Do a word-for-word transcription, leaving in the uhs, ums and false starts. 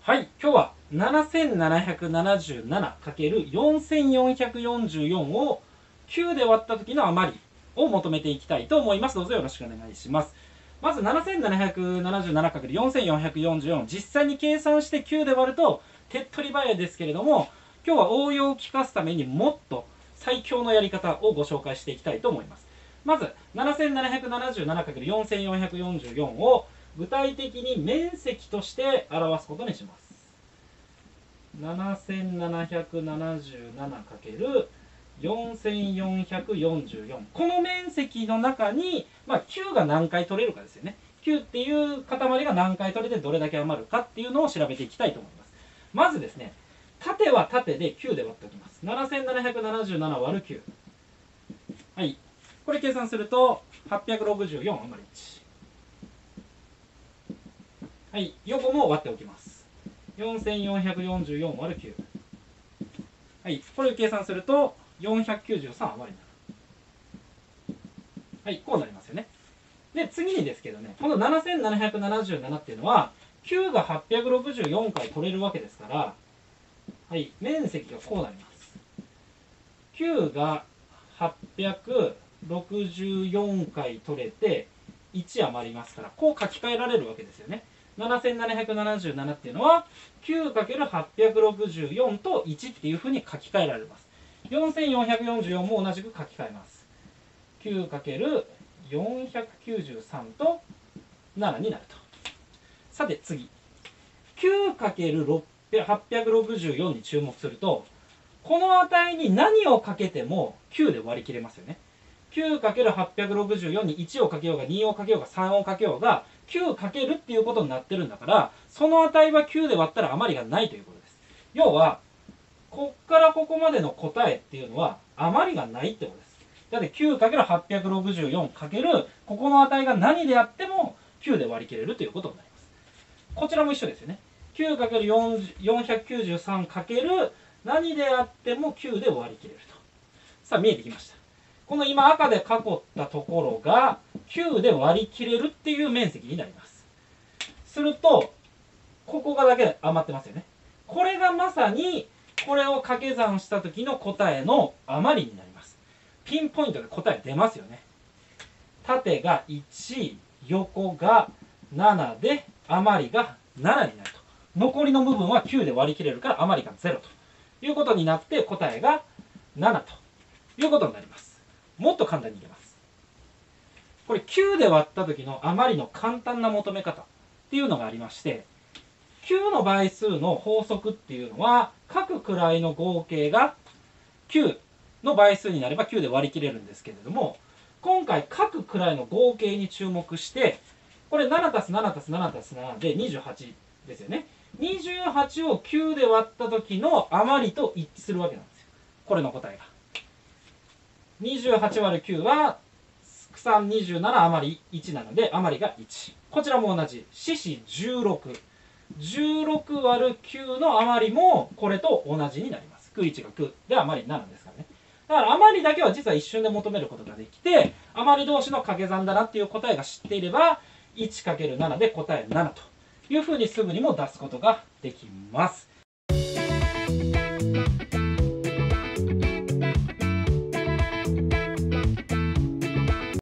はい、今日は ななせんななひゃくななじゅうななかけるよんせんよんひゃくよんじゅうよん をきゅうで割った時の余りを求めていきたいと思います。どうぞよろしくお願いします。まず ななせんななひゃくななじゅうななかけるよんせんよんひゃくよんじゅうよん 実際に計算してきゅうで割ると手っ取り早いですけれども、今日は応用を聞かすためにもっと最強のやり方をご紹介していきたいと思います。まず ななせんななひゃくななじゅうななかけるよんせんよんひゃくよんじゅうよん を具体的に面積として表すことにします。ななせんななひゃくななじゅうななかけるよんせんよんひゃくよんじゅうよん、この面積の中に、まあ、きゅうが何回取れるかですよね。きゅうっていう塊が何回取れてどれだけ余るかっていうのを調べていきたいと思います。まずですね、縦は縦できゅうで割っておきます。ななせんななひゃくななじゅうなな割るきゅう。はい。これ計算するとはっぴゃくろくじゅうよん余るいち。はい。横も割っておきます。よんせんよんひゃくよんじゅうよん割るきゅう。はい。これを計算するとよんひゃくきゅうじゅうさん余りになる。はい。こうなりますよね。で、次にですけどね、このななせんななひゃくななじゅうななっていうのは、きゅうがはっぴゃくろくじゅうよん回取れるわけですから、はい。面積がこうなります。きゅうがはっぴゃくろくじゅうよん回取れていち余りますから、こう書き換えられるわけですよね。ななせんななひゃくななじゅうななっていうのは きゅうかけるはっぴゃくろくじゅうよん といちっていうふうに書き換えられます。よんせんよんひゃくよんじゅうよんも同じく書き換えます。きゅうかけるよんひゃくきゅうじゅうさん とななになると。さて次、きゅうかけるはっぴゃくろくじゅうよん に注目すると、この値に何をかけてもきゅうで割り切れますよね。きゅうかけるはっぴゃくろくじゅうよん にいちをかけようがにをかけようがさんをかけようがきゅうかけるっていうことになってるんだから、その値はきゅうで割ったら余りがないということです。要はこっからここまでの答えっていうのは余りがないってことです。だって きゅうかけるはっぴゃくろくじゅうよん かけるここの値が何であってもきゅうで割り切れるということになります。こちらも一緒ですよね。きゅうかけるよんひゃくきゅうじゅうさん かける何であってもきゅうで割り切れると。さあ見えてきました。この今赤で囲ったところがきゅうで割り切れるっていう面積になります。するとここがだけ余ってますよね。これがまさにこれを掛け算した時の答えの余りになります。ピンポイントで答え出ますよね。縦がいち、横がななで余りがななになると。残りの部分はきゅうで割り切れるから余りがゼロということになって答えがななということになります。もっと簡単に言えます。これきゅうで割った時の余りの簡単な求め方っていうのがありまして、きゅうの倍数の法則っていうのは各位の合計がきゅうの倍数になればきゅうで割り切れるんですけれども、今回各位の合計に注目して、これ ななたすななたすななたすなな でにじゅうはちですよね。にじゅうはちをきゅうで割った時の余りと一致するわけなんですよ。これの答えがにじゅうはち割るきゅうはさんにじゅうなな余りいちなので余りがいち。こちらも同じ四子じゅうろく。じゅうろく割るきゅうの余りもこれと同じになります。くいちがくで余りななですからね。だから余りだけは実は一瞬で求めることができて、余り同士の掛け算だなっていう答えが知っていれば いちかけるなな で答えななというふうにすぐにも出すことができます。